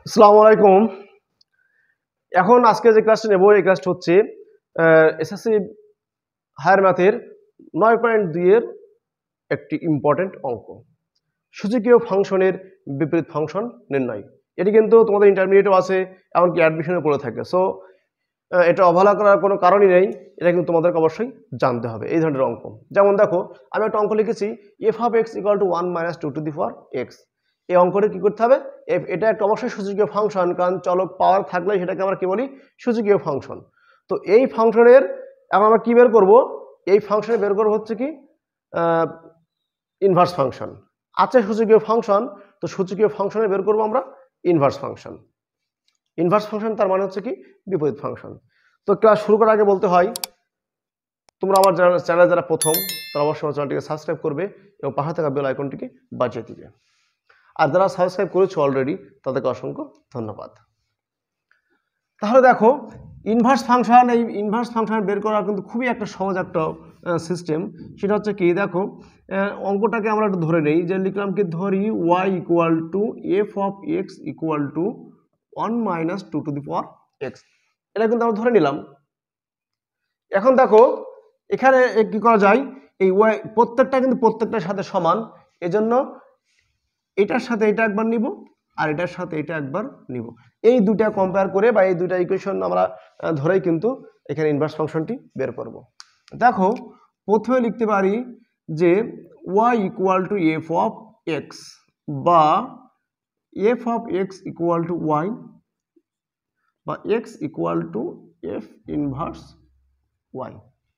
আসসালামু আলাইকুম। এখন আজকে যে ক্লাসটা নেব এই ক্লাসটা হচ্ছে এসএসসি হায়ার ম্যাথের 9.2 এর একটি ইম্পর্টেন্ট অঙ্ক, সূচকীয় ফাংশনের বিপরীত ফাংশন নির্ণয়। এটি কিন্তু তোমাদের ইন্টারমিডিয়েটও আছে, এমনকি অ্যাডমিশনে পড়ে থাকে। সো এটা অবহেলা করার কোনো কারণই নেই, এটা কিন্তু তোমাদেরকে অবশ্যই জানতে হবে এই ধরনের অঙ্ক। যেমন দেখো, আমি একটা অঙ্ক লিখেছি f of x equal to 1 minus 2 to the power x। এই অঙ্কটা কি করতে হবে? এটা একটা অবশ্যই সূচকীয় ফাংশন, কারণ চলক পাওয়ার থাকলে সেটাকে আমরা কি বলি? সূচকীয় ফাংশন। তো এই ফাংশনের এখন আমরা কি বের করব? এই ফাংশনে বের করব হচ্ছে কি ইনভার্স ফাংশন। আছে সূচকীয় ফাংশন, তো সূচকীয় ফাংশনে বের করব আমরা ইনভার্স ফাংশন। ইনভার্স ফাংশন তার মানে হচ্ছে কি বিপরীত ফাংশন। তো ক্লাস শুরু করার আগে বলতে হয়, তোমরা আমার চ্যানেলে যারা প্রথম তারা অবশ্যই আমার চ্যানেলটিকে সাবস্ক্রাইব করবে এবং পাশে থাকা বেল আইকনটিকে বাজিয়ে দিবে। আর যারা সাবস্ক্রাইব করেছো অলরেডি তাদেরকে অসংখ্য ধন্যবাদ। তাহলে দেখো, ইনভার্স ফাংশন, এই ইনভার্স ফাংশন বের করা কিন্তু খুবই একটা সহজ একটা সিস্টেম। সেটা হচ্ছে কি, দেখো অঙ্কটাকে আমরা একটু ধরে নেই, যে লিখলাম কি, ধরি y equal to F of X equal to 1 minus 2 to the power x। এটা কিন্তু আমরা ধরে নিলাম। এখন দেখো এখানে কি করা যায়, এই y প্রত্যেকটা কিন্তু প্রত্যেকটার সাথে সমান, এজন্য এটার সাথে এটা একবার নিব আর এটার সাথে এটা একবার নিব। এই দুটা কম্পেয়ার করে বা এই দুটা ইকুয়েশন আমরা ধরেই কিন্তু এখানে ইনভার্স ফাংশনটি বের করব। দেখো প্রথমে লিখতে পারি যে y equal to F of X বা F of X equal to Y বা X equal to F inverse Y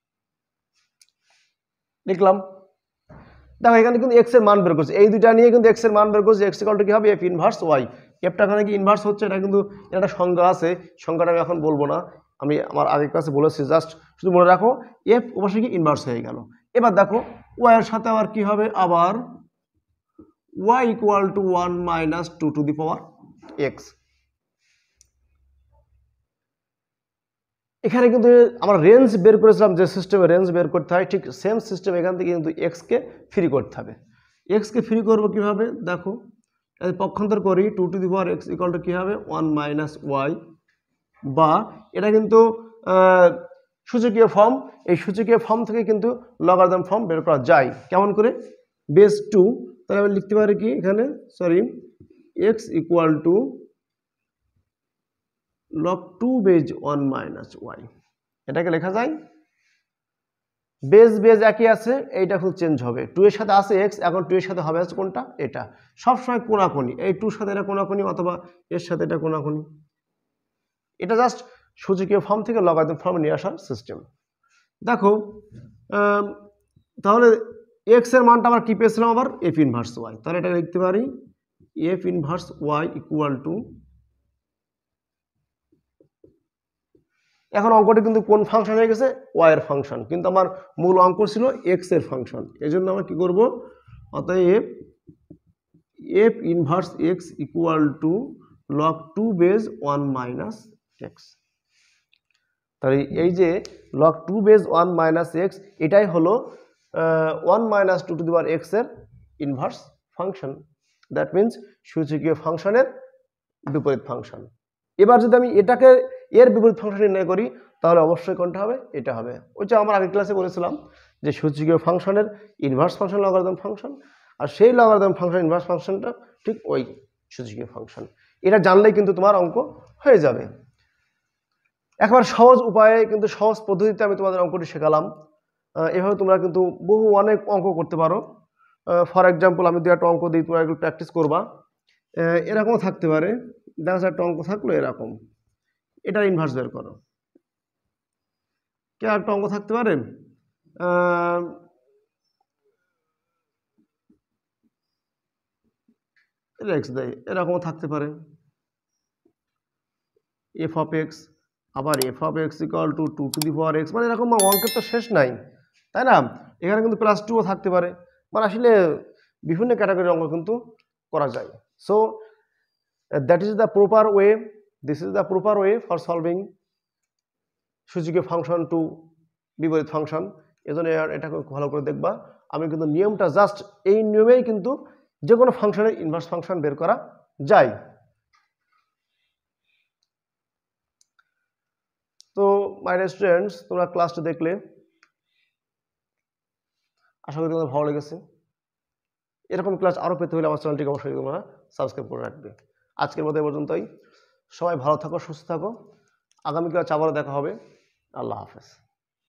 লিখলাম। দেখো এখানে কিন্তু এক্স এর মান বের করছে, এই দুইটা নিয়ে কিন্তু এক্স এর মান বের করছে। এক্স ইকুয়াল টু কি হবে? F inverse Y. এফটা এখানে কি ইনভার্স হচ্ছে, এটা কিন্তু একটা সংজ্ঞা আছে, সংজ্ঞাটা আমি এখন বলবো না, আমি আমার আগের ক্লাসে বলেছি, জাস্ট শুধু মনে রাখো এফ অবশ্যই কি ইনভার্স হয়ে গেল। এবার দেখো ওয়াই এর সাথে আবার কি হবে, আবার Y equal to 1 minus 2 to the power x। এখানে কিন্তু আমরা রেঞ্জ বের করেছিলাম, যে সিস্টেমে রেঞ্জ বের করতে হয় ঠিক সেম সিস্টেম এখান থেকে কিন্তু এক্সকে ফ্রি করতে হবে। এক্সকে ফ্রি করবো কিভাবে? দেখো পক্ষান্তর করি, 2 to the power x equal to কী হবে? 1 minus y, বা এটা কিন্তু সূচকীয় ফর্ম, এই সূচকীয় ফর্ম থেকে কিন্তু লগারিদম ফর্ম বের করা যায়। কেমন করে? বেস 2, তাহলে আমি লিখতে পারি কি এখানে, sorry, x equal to log 2 base 1 minus y। এটাকে লেখা যায়, বেজ বেজ একই আছে, এইটা খুব চেঞ্জ হবে। 2 এর সাথে আছে x, এখন 2 এর সাথে হবে আছে কোনটা? এটা। সবসময় কোনাকুনি, এই 2 এর সাথে এটা কোনাকুনি অথবা এর সাথে এটা কোনাকুনি। এটা জাস্ট সূচকীয় ফর্ম থেকে লগারিদম ফর্মে নিয়ে আসার সিস্টেম। দেখো তাহলে x এর মানটা আমরা কি পেয়েছিলাম? আবার f ইনভার্স y। তাহলে এটা লিখতে পারি f inverse y equal to, এখন অঙ্কটি কিন্তু কোন ফাংশন হয়ে গেছে? y এর ফাংশন, কিন্তু আমার মূল অঙ্ক ছিল x এর ফাংশন। এজন্য আমরা কি করব? অতএব f inverse x equal to log 2 base 1 minus x। তাহলে এই যে log 2 বেজ 1 minus x, এটাই হলো 1 minus 2 to the power x এর ইনভার্স ফাংশন। দ্যাট মিনস সূচকীয় ফাংশনের বিপরীত ফাংশন। এবার যদি আমি এটাকে এর বিপরীত ফাংশন নির্ণয় করি, তাহলে অবশ্যই কোনটা হবে? এটা হবে। ওই যে আমার আগের ক্লাসে বলেছিলাম যে সূচকীয় ফাংশনের ইনভার্স ফাংশন লগারিদম ফাংশন, আর সেই লগারিদম ফাংশন ইনভার্স ফাংশনটা ঠিক ওই সূচকীয় ফাংশন। এটা জানলেই কিন্তু তোমার অঙ্ক হয়ে যাবে। একবার সহজ উপায়ে কিন্তু সহজ পদ্ধতিতে আমি তোমাদের অঙ্কটি শেখালাম। এভাবে তোমরা কিন্তু অনেক অঙ্ক করতে পারো। ফর এক্সাম্পল আমি 2-1টা অঙ্ক দিই, তোমরা একটু প্র্যাকটিস করবা। এরকমও থাকতে পারে, দেখা যাচ্ছে একটা অঙ্ক থাকলো এরকম, এটার ইনভার্স বের করো। কে একটা অঙ্ক থাকতে পারে, এক্স দেয়, এরকমও থাকতে পারে এফ অফ এক্স, আবার F of X equal to 2 to the power x। মানে এরকম অঙ্কের তো শেষ নাই, তাই না? এখানে কিন্তু +2ও থাকতে পারে। মানে আসলে বিভিন্ন ক্যাটাগরির অঙ্ক কিন্তু করা যায়। So that is the proper way, this is the proper way for solving সূচকীয় ফাংশন টু বিপরীত ফাংশন। এজন্য এটাকে ভালো করে দেখবা। আমি কিন্তু নিয়মটা জাস্ট এই নিয়মেই কিন্তু যে কোনো ফাংশনের ইনভার্স ফাংশন বের করা যায়। মাই স্টুডেন্টস, তোমরা ক্লাসটা দেখলে আশা করি তোমাদের ভালো লেগেছে। এরকম ক্লাস আরও পেতে হলে আমার চ্যানেলটিকে অবশ্যই তোমরা সাবস্ক্রাইব করে রাখবে। আজকের মতো এ পর্যন্তই। সবাই ভালো থাকো, সুস্থ থাকো। আগামী ক্লাস আবারও দেখা হবে। আল্লাহ হাফেজ।